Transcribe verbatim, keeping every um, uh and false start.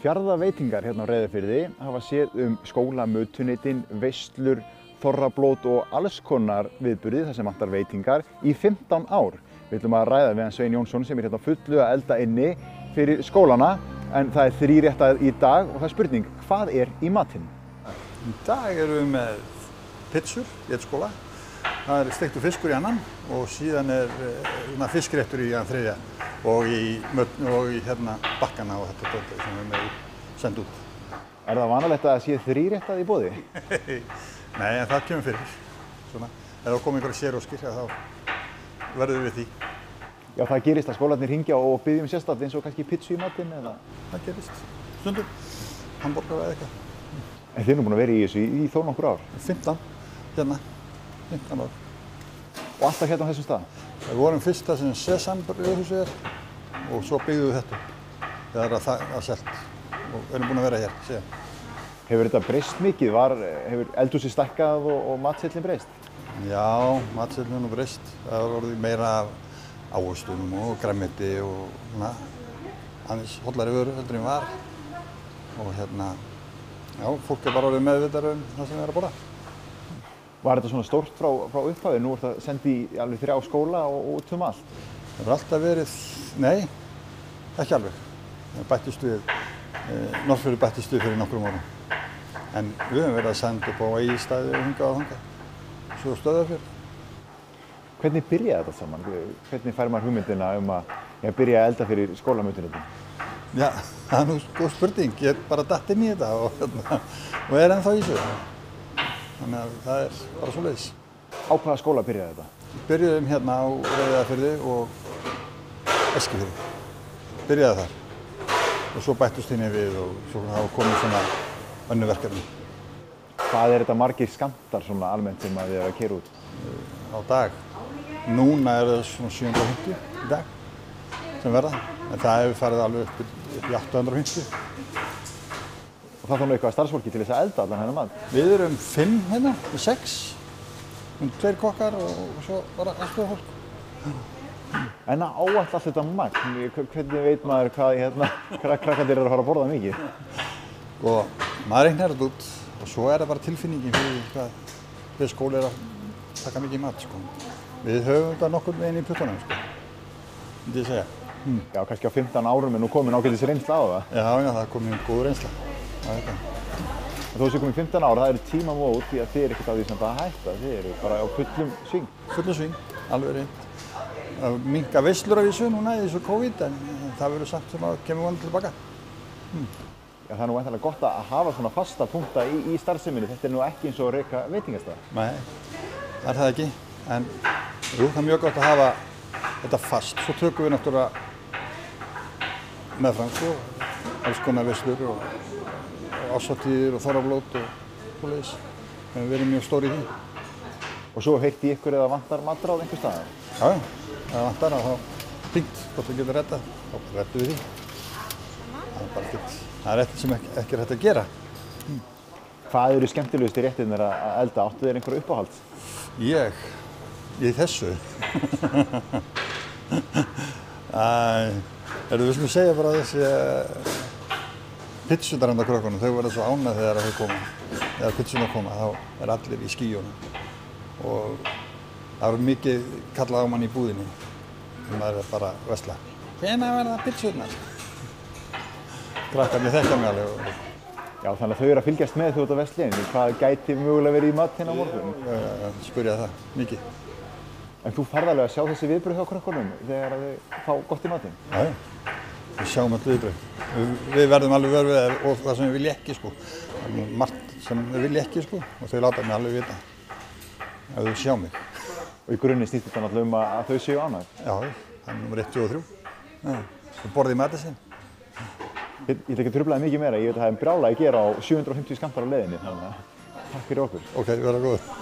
Fjarðaveitingar hérna á Reyðarfirði hafa séð um skólamötuneytin, veislur, þorrablót og alls konar viðburði þar sem vantar veitingar í fimmtán ár. Við ætlum að ræða við hann Svein Jónsson sem er hérna á fullu að elda inni fyrir skólana en það er þríréttað í dag og það er spurning, hvað er í matinn? Í dag erum við með pizzur í einn skóla. Það er steiktur fiskur í annan og síðan er uh, fiskréttur í annan þriðja og í, og í hérna, bakkana og þetta dótið sem við með senda út. Er það vanalegt að það sé þríréttað í boði? Nei, en það kemur fyrir. Svona, ef það kom einhverja séróskir, þá verðum við því. Já, það gerist að skólarnir hringja og biðja um sérstakt eins og kannski pizzu í matinn eða? Það gerist. Stundum. Hamborgara eða eitthvað. En þið erum búin að vera í þessu í, í þó nokkur ár? fimmtán. Hérna. fimmtán ár. Og alltaf hérna á þessum stað? Við vorum fyrst það sem Sesambrauðhúsið er og svo byggðum við þetta. Það er að, að selt og erum búin að vera hér síðan. Hefur þetta breyst mikið? Var, hefur eldhúsið stækkað og, og matseillin breyst? Já, matseillin hefur breyst. Það var orðið meira af ávöxtum og grænmeti og svona aðeins hollari vörur heldur en var. Og hérna, já, fólk er bara orðið meðvitað um það sem við erum að borða. Var þetta svona stórt frá, frá upphafi? Nú er það sendið í alveg þrjá skóla og út um allt? Það hefur alltaf verið, nei, ekki alveg. Það bættist við, eh, Norðfjörður bættist við fyrir nokkrum árum. En við höfum verið að senda upp á Egilsstaði og hingað og þangað. Svo Stöðvarfjörð. Hvernig byrjaði þetta saman? Hvernig fær maður hugmyndina um að ég byrja að elda fyrir skólamötuneytin? Já, það er nú góð spurning. Ég er bara datt inn í þetta og, og er ennþá í þessu. Þannig að það er bara svoleiðis. Á hvaða skóla byrjaði þetta? Við byrjuðum hérna á Reyðarfirði og Eskifirði. Byrjaði þar. Og svo bættust inn í við og svo hafa komið svona önnur verkefni. Hvað er þetta margir skammtar svona almennt sem að þið eru að keyra út? Á dag. Núna er það svona sjö hundruð og fimmtíu í dag sem verða. En það hefur farið alveg upp í átta hundruð og fimmtíu. Og það þarf nú eitthvað starfsfólki til þess að elda allan hennar mat? Við erum fimm hérna, við sex. Um tveir kokkar og svo bara aðstofafólk. En að áætla allt þetta magn, hvernig veit maður hvað hérna, krakkarnir eru að fara að borða mikið? Og maður reiknar þetta út og svo er það bara tilfinningin fyrir hvað hver skóli er að taka mikið mat, sko. Við höfum þetta nokkurn veginn í puttunum, sko. Myndi ég segja. Hmm. Já, kannski á fimmtán árum er nú komin ágætis reynsla á það. Já, já, það er komin góð reynsla. Það er það. Þó sem komin fimmtán ár, það eru tímamót því að þið eru ekkert á því sem það að hætta. Þið eru bara á fullum sving. Fullum sving, alveg reynd. Það minnka veislur af þessu núna í þessu COVID, en það verður samt sem að kemur vonandi tilbaka. Hmm. Já, það er nú væntanlega gott að hafa svona fasta punkta í, í starfseminni. Þetta er nú ekki eins og að reka veitingastað. Nei, það er það ekki. En jú, það er mjög gott að hafa þetta fast. Svo tökum við náttúrulega meðfram, sko, alls konar veislur og árshátíðir og þorrablót og svoleiðis. Við erum mjög stór í því. Og svo heyrti ég ykkur eða vantar matráð einhvers staðar? Já, já. Ef það vantar að þá hringt hvort við getum reddað, þá reddum við því. Það er bara ekkert, það er ekkert sem ekki, ekki er hægt að gera. Hmm. Hvað eru skemmtilegustu réttirnir að elda? Áttu þér einhverja uppáhalds? Ég? Í þessu? Æ, erum við skulum segja bara þessi pizzurnar handa krökkunum, þau verða svo ánægð þegar þau koma. Þegar pizzurnar koma, þá er allir í skýjunum. Og það er mikið kallað á mann í búðinni. Maður er bara að versla. Hvenær verða pizzurnar? Krakkarnir þekkja mig alveg. Já, þannig að þau eru að fylgjast með þú út á verslinni. Hvað gæti mögulega verið í matinn á morgun? Já, já, já, spurja það, mikið. En þú færð alveg að sjá þessi viðbrögð hjá krökkunum þegar þau fá gott í matinn? Já, já. Við sjáum alltaf viðbrögð. Við, við verðum alveg vör við það og það sem við vilja ekki, sko. Það er margt sem við vilja ekki, sko, og þau láta mig alveg vita ef þau sjá mig. Og í grunninn snýst þetta náttúrulega um að þau séu ánægð? Já, það er númer eitt, tvö og þrjú. Já, þau borðið matinn sinn. Ég, ég ætla ekki að trufla þig mikið meira, ég veit að það er brjálæði að gera á sjö hundruð og fimmtíu skammtar á leiðinni, þannig að takk fyrir okkur. Ok, vera góð.